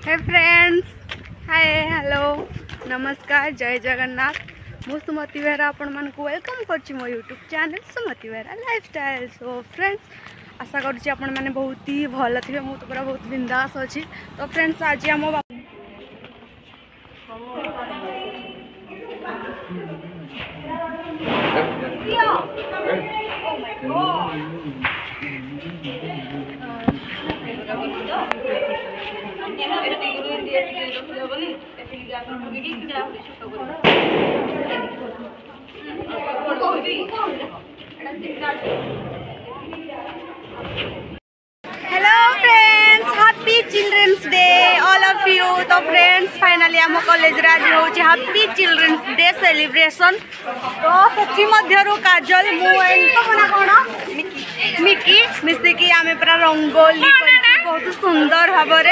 हे friends, hi hello नमस्कार जय जगन्नाथ। मु सुमति बेहरा आपण मन को वेलकम करछि मो YouTube channel Sumati Behera lifestyle. So friends, आशा करुछि आपण माने बहुत ही भल थिबे। मु तो पूरा बहुत बिंदास अछि। तो फ्रेंड्स, आज हम hello friends, happy children's day all of you. तो फ्रेंड्स, फाइनली आम कॉलेज आज होची हैप्पी चिल्ड्रंस डे सेलिब्रेशन। तो सेठी मध्यरु काजल मु एंड कोन मिकी मिस्तिकी आमे पूरा रंगोली बहुत सुंदर भाबरे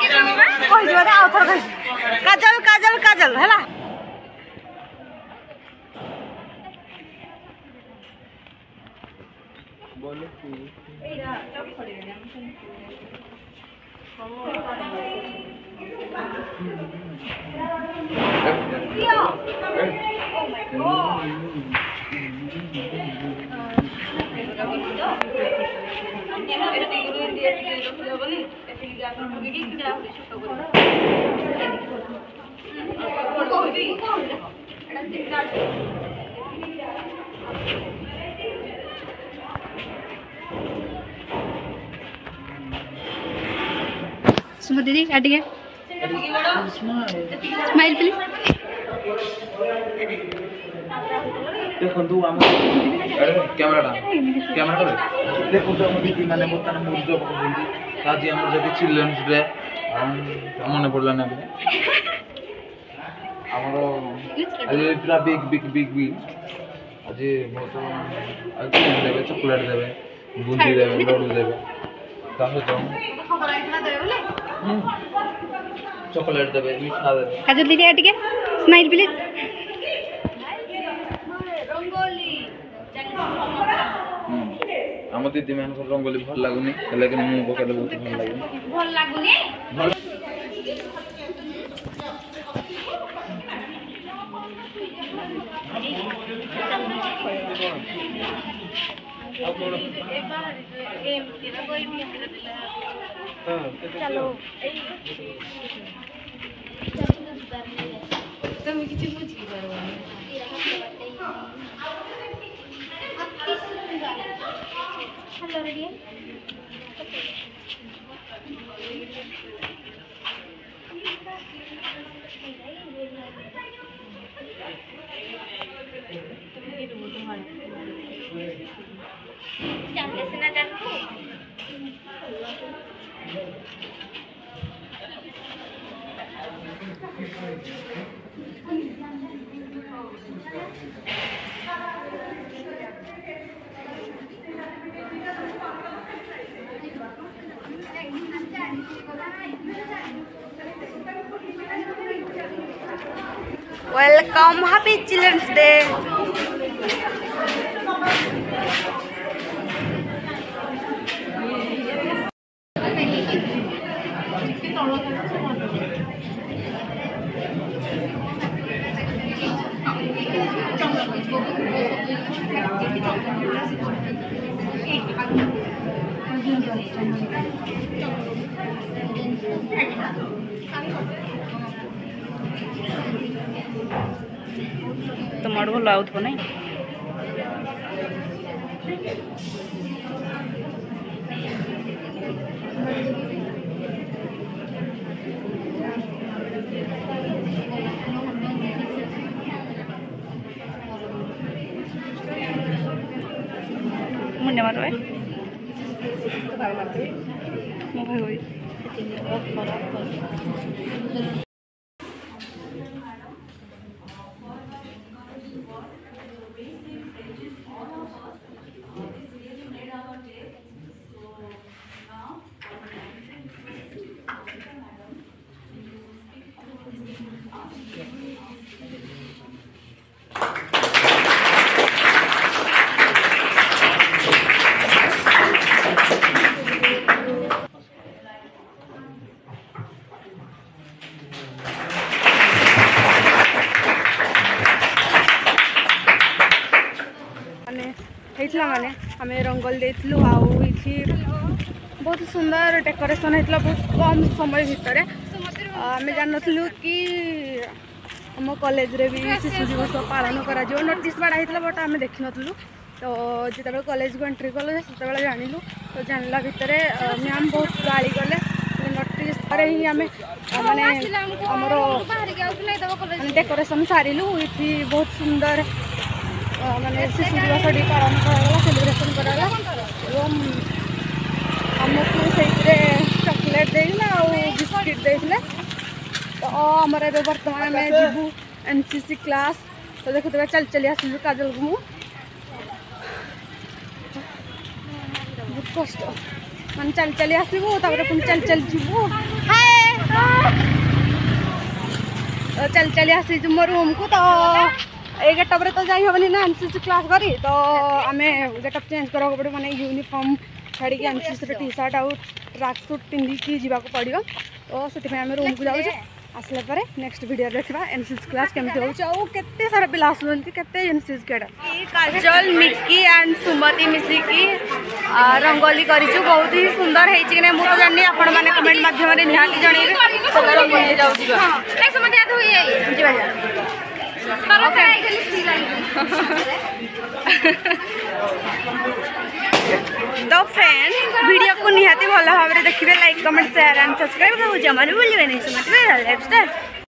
काजल काजल काजल है। सुमति दीदी काटिए स्माइल प्लीज। देखो आम कैमरा देखो दीदी मैंने बर्तमान मुर्ज पकड़ आज आम जो चिल्ड्रेन्स डे मन पड़ा ना आज पूरा बिग बिग बिग बिग आज बहुत आज देवे चॉकलेट देवे बुंदी देवे लड्डू देवे चॉकलेट देवे मिठा देवे। काजल दीदी काटिए स्माइल प्लीज। आम दीदी मान रंगोली भल लगुनि लेकिन मु पकड़े बहुत भल लगुनि चलो तुम किसी बुझी hello ready welcome happy children's day. तो मोड़ भल आउथबो नहीं मुन्ने मारो है मो भाई होई आम रंगोली देलु आउठी बहुत सुंदर डेकोरेशन होता बहुत कम समय भितर आम जान कि आम कॉलेज रे भी शिशु दिवस पालन कर नोटिस बाड़ा होता बट आम देख नु तो जिते कॉलेज को एंट्री कलु से जानलु तो जानला भितर मैम बहुत गाड़ी गले नोटिस ही आम माने डेकोरेशन सारिलु ये बहुत सुंदर माने शिशु दिवस पालन कराला सेलिब्रेशन कराला एवं आमको से चॉकलेट देना और बिस्किट देते तो आमर ए बर्तमान आम जीवु एनसीसी क्लास तो देखुए चल चली आसलु काजल को मु बहुत कष्ट मान चल चली आसबू पुणी चल चल जीवु चल चली आसी मो रूम को तो ये गेटअप तो जाई हेनी ना एनसीसी क्लास करी तो आम गेटअप चेंज करा पड़ो माने यूनिफॉर्म छाड़ी एनसीसी टी शर्ट आउ ट्रैक सूट पिंधिकी जावाक पड़ो तो से आम रूम को जाऊँ आसला पर नेक्स्ट वीडियो देखा एनसीसी क्लास केमती होते सारा पिला आसुँच के NCC cadet Kajal Mikki and Sumati मिसिकी रंगोली करूँ बहुत ही सुंदर होती कि मुझे जानी आपण मैंने कमेंट माध्यम निहाती जनइबे तो फ्रेंड्स वीडियो को निहाती भल भाव में देखिए like comment share and subscribe कर भूलिए नहीं।